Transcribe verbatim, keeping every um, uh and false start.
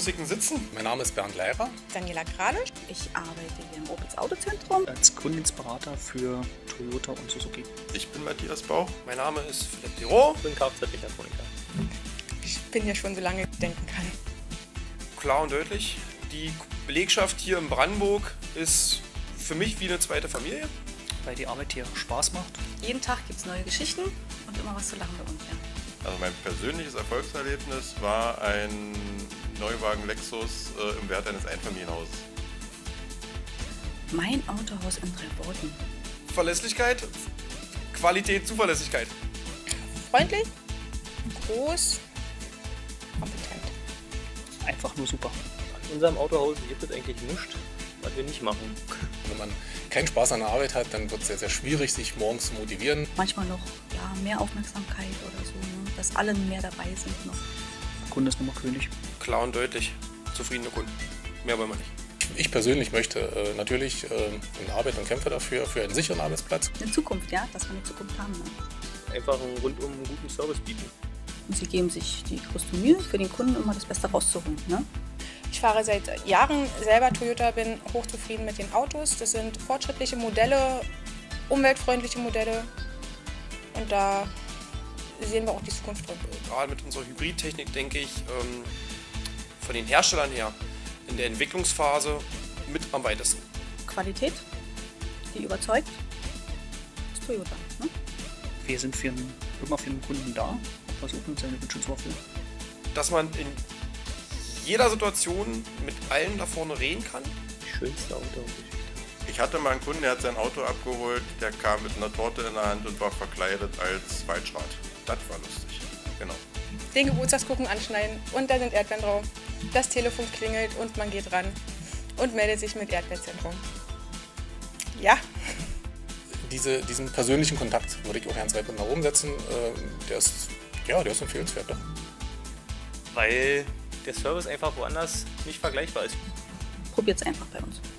rußigen Sitzen. Mein Name ist Bernd Leirer. Daniela Kralisch. Ich arbeite hier im Opels Autozentrum als Kundenberater für Toyota und Suzuki. Ich bin Matthias Bauch. Mein Name ist Philipp Diro. Ich bin Kfz-Mechatroniker. Ich bin ja schon so lange ich denken kann. Klar und deutlich, die Belegschaft hier in Brandenburg ist für mich wie eine zweite Familie. Weil die Arbeit hier Spaß macht. Jeden Tag gibt es neue Geschichten und immer was zu lachen bei uns. Ja. Also mein persönliches Erfolgserlebnis war ein Neuwagen Lexus äh, im Wert eines Einfamilienhauses. Mein Autohaus in Reborten. Verlässlichkeit, Qualität, Zuverlässigkeit. Freundlich, groß, kompetent. Einfach nur super. An unserem Autohaus gibt es eigentlich nichts, was wir nicht machen. Wenn man keinen Spaß an der Arbeit hat, dann wird es sehr, sehr schwierig, sich morgens zu motivieren. Manchmal noch ja, mehr Aufmerksamkeit oder so, ne? Dass alle mehr dabei sind noch. Der Kunde ist nochmal König. Klar und deutlich, zufriedene Kunden. Mehr wollen wir nicht. Ich persönlich möchte äh, natürlich äh, in Arbeit und kämpfe dafür, für einen sicheren Arbeitsplatz. Eine Zukunft, ja, dass wir eine Zukunft haben. Ne? Einfach einen rundum guten Service bieten. Und sie geben sich die größte Mühe, für den Kunden immer das Beste rauszuholen. Ne? Ich fahre seit Jahren selber Toyota, bin hochzufrieden mit den Autos. Das sind fortschrittliche Modelle, umweltfreundliche Modelle und da sehen wir auch die Zukunft drin. Gerade mit unserer Hybridtechnik denke ich ähm, von den Herstellern her in der Entwicklungsphase mit am weitesten. Qualität, die überzeugt, ist Toyota. Ne? Wir sind für einen, immer für den Kunden da und versuchen seine Wünsche zu erfüllen. Dass man in jeder Situation mit allen da vorne reden kann. Die schönste Autogeschichte. Ich hatte mal einen Kunden, der hat sein Auto abgeholt, der kam mit einer Torte in der Hand und war verkleidet als Waldschrat. Das war lustig, genau. Den Geburtstagskuchen anschneiden und da sind Erdbeeren drauf. Das Telefon klingelt und man geht ran und meldet sich mit Erdbeerzentrum. Ja. Diese, diesen persönlichen Kontakt würde ich auch ganz weit nach oben setzen. Der ist, ja, der ist empfehlenswert. Doch. Weil der Service einfach woanders nicht vergleichbar ist. Probiert es einfach bei uns.